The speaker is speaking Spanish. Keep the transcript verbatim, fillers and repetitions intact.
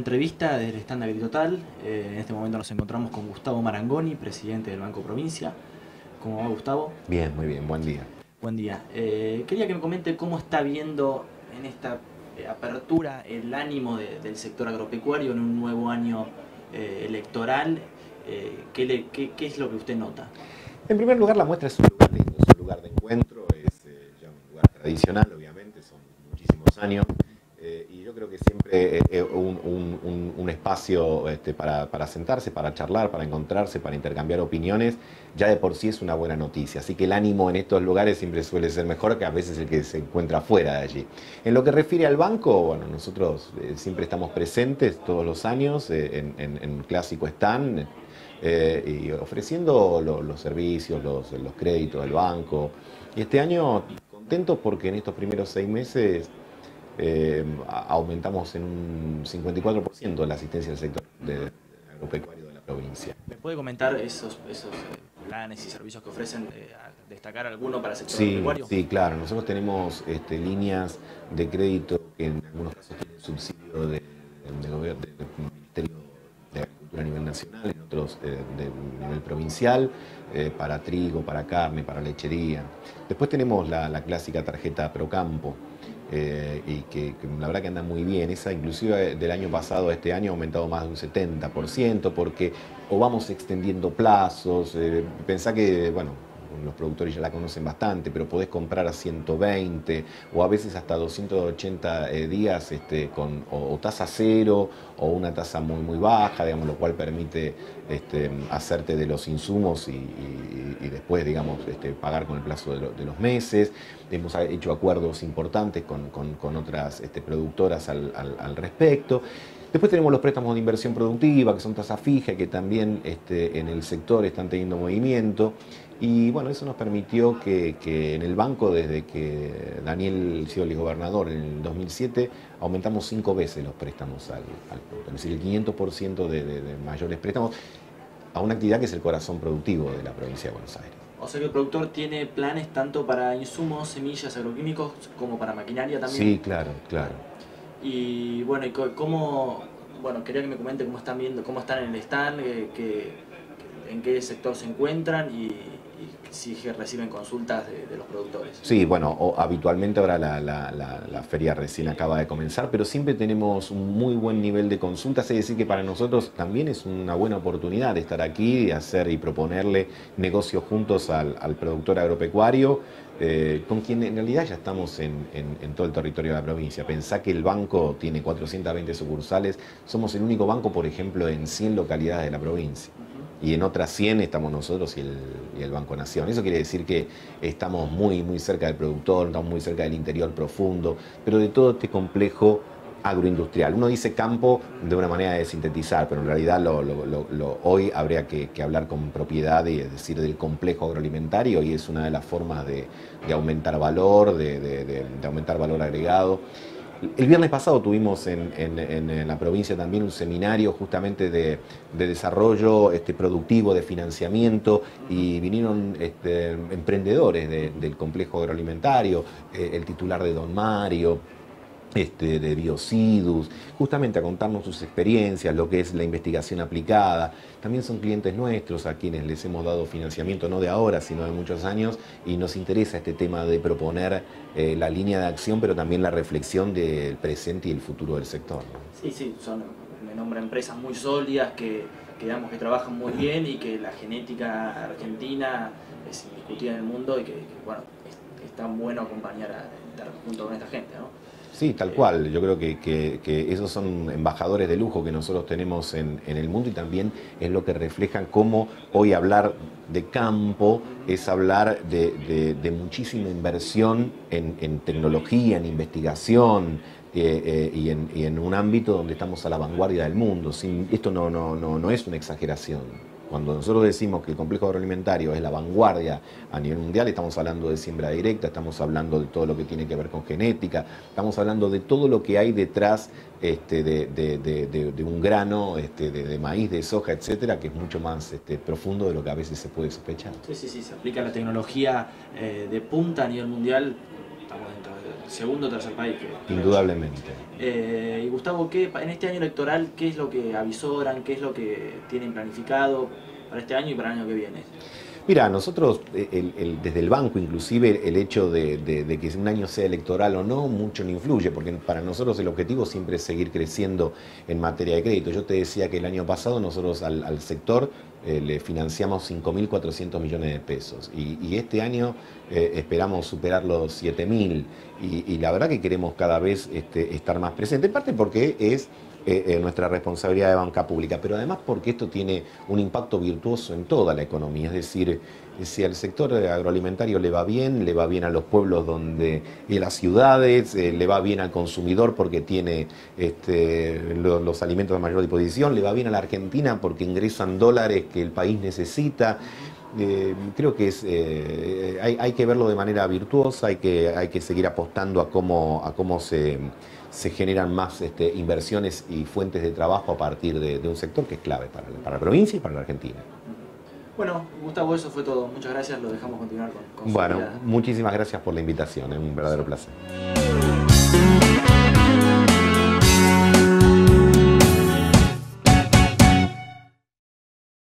entrevista desde el stand AgriTotal. Eh, en este momento nos encontramos con Gustavo Marangoni, presidente del Banco Provincia. ¿Cómo va, Gustavo? Bien, muy bien, buen día. Buen día. Eh, quería que me comente cómo está viendo en esta eh, apertura el ánimo de, del sector agropecuario en un nuevo año eh, electoral. Eh, ¿qué, le, qué, ¿Qué es lo que usted nota? En primer lugar, la muestra es un lugar lindo, es un lugar de encuentro, es eh, ya un lugar tradicional, obviamente, son muchísimos años. Eh, y yo creo que siempre eh, un, un, un, un espacio este, para, para sentarse, para charlar, para encontrarse, para intercambiar opiniones, ya de por sí es una buena noticia. Así que el ánimo en estos lugares siempre suele ser mejor que a veces el que se encuentra fuera de allí. En lo que refiere al banco, bueno, nosotros eh, siempre estamos presentes todos los años eh, en, en, en Clásico Stand eh, y ofreciendo lo, los servicios, los, los créditos del banco. Y este año contento porque en estos primeros seis meses Eh, aumentamos en un cincuenta y cuatro por ciento la asistencia del sector de, de agropecuario de la provincia. ¿Me puede comentar esos, esos eh, planes y servicios que ofrecen, eh, a destacar alguno para el sector Sí, agropecuario? sí, claro. Nosotros tenemos este, líneas de crédito que en algunos casos tienen subsidio de, de, de gobierno, de, del Ministerio de Agricultura a nivel nacional, en otros eh, de nivel provincial, eh, para trigo, para carne, para lechería. Después tenemos la, la clásica tarjeta Procampo, Eh, y que, que la verdad que anda muy bien. Esa inclusive del año pasado a este año ha aumentado más de un setenta por ciento porque o vamos extendiendo plazos, eh, pensá que, bueno, los productores ya la conocen bastante, pero podés comprar a ciento veinte o a veces hasta doscientos ochenta eh, días este, con o, o tasa cero o una tasa muy muy baja, digamos, lo cual permite este, hacerte de los insumos y, y, y después, digamos, este, pagar con el plazo de, lo, de los meses. Hemos hecho acuerdos importantes con, con, con otras este, productoras al, al, al respecto. Después tenemos los préstamos de inversión productiva, que son tasa fija, que también este, en el sector están teniendo movimiento. Y bueno, eso nos permitió que, que en el banco, desde que Daniel Scioli gobernador en el dos mil siete, aumentamos cinco veces los préstamos al, al productor. Es decir, el quinientos por ciento de, de, de mayores préstamos a una actividad que es el corazón productivo de la provincia de Buenos Aires. O sea que el productor tiene planes tanto para insumos, semillas, agroquímicos, como para maquinaria también. Sí, claro, claro. Y bueno, y cómo, bueno, quería que me comente cómo están viendo, cómo están en el stand, que, que, en qué sector se encuentran y, y si reciben consultas de, de los productores. Sí, bueno, o, habitualmente ahora la, la, la, la feria recién acaba de comenzar, pero siempre tenemos un muy buen nivel de consultas, es decir que para nosotros también es una buena oportunidad de estar aquí y hacer y proponerle negocios juntos al, al productor agropecuario, eh, con quien en realidad ya estamos en, en, en todo el territorio de la provincia. Pensá que el banco tiene cuatrocientas veinte sucursales, somos el único banco, por ejemplo, en cien localidades de la provincia. Y en otras cien estamos nosotros y el, y el Banco Nación. Eso quiere decir que estamos muy, muy cerca del productor, estamos muy cerca del interior profundo, pero de todo este complejo agroindustrial. Uno dice campo de una manera de sintetizar, pero en realidad lo, lo, lo, lo, hoy habría que, que hablar con propiedad, y, es decir, del complejo agroalimentario, y es una de las formas de, de aumentar valor, de, de, de, de aumentar valor agregado. El viernes pasado tuvimos en, en, en la provincia también un seminario justamente de, de desarrollo este, productivo, de financiamiento, y vinieron este, emprendedores de, del complejo agroalimentario, eh, el titular de Don Mario, Este, de Biocidus, justamente a contarnos sus experiencias, lo que es la investigación aplicada. También son clientes nuestros a quienes les hemos dado financiamiento no de ahora, sino de muchos años, y nos interesa este tema de proponer eh, la línea de acción, pero también la reflexión del presente y el futuro del sector, ¿no? Sí, sí, son, me nombra empresas muy sólidas que, que, digamos, que trabajan muy bien y que la genética argentina es indiscutida en el mundo y que, que bueno, es, es tan bueno acompañar a estar junto con esta gente, ¿no? Sí, tal cual. Yo creo que, que, que esos son embajadores de lujo que nosotros tenemos en, en el mundo, y también es lo que reflejan cómo hoy hablar de campo es hablar de, de, de muchísima inversión en, en tecnología, en investigación, eh, eh, y, en, y en un ámbito donde estamos a la vanguardia del mundo. Sin, esto no, no, no, no es una exageración. Cuando nosotros decimos que el complejo agroalimentario es la vanguardia a nivel mundial, estamos hablando de siembra directa, estamos hablando de todo lo que tiene que ver con genética, estamos hablando de todo lo que hay detrás este, de, de, de, de, de un grano este, de, de maíz, de soja, etcétera, que es mucho más este, profundo de lo que a veces se puede sospechar. Sí, sí, sí, se aplica la tecnología eh, de punta a nivel mundial, estamos dentro de segundo o tercer país. Que, Indudablemente. Eh, y Gustavo, ¿qué, en este año electoral, ¿qué es lo que avisoran, qué es lo que tienen planificado para este año y para el año que viene? Mira, nosotros, el, el, desde el banco inclusive, el hecho de, de, de que un año sea electoral o no, mucho no influye, porque para nosotros el objetivo siempre es seguir creciendo en materia de crédito. Yo te decía que el año pasado nosotros al, al sector eh, le financiamos cinco mil cuatrocientos millones de pesos y, y este año eh, esperamos superar los siete mil y, y la verdad que queremos cada vez este, estar más presentes, en parte porque es Eh, eh, nuestra responsabilidad de banca pública, pero además porque esto tiene un impacto virtuoso en toda la economía, es decir, si al sector agroalimentario le va bien, le va bien a los pueblos donde, y las ciudades, eh, le va bien al consumidor porque tiene este, los, los alimentos de mayor disposición, le va bien a la Argentina porque ingresan dólares que el país necesita. Eh, creo que es, eh, hay, hay que verlo de manera virtuosa, hay que, hay que seguir apostando a cómo, a cómo se, se generan más este, inversiones y fuentes de trabajo a partir de, de un sector que es clave para, para la provincia y para la Argentina. Bueno, Gustavo, eso fue todo. Muchas gracias, lo dejamos continuar con, con Bueno, muchísimas gracias por la invitación, es un verdadero placer.